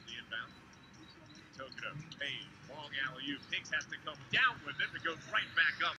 the inbound. Took it up. Payne, long alley-oop. Hicks has to come down with it. It goes right back up.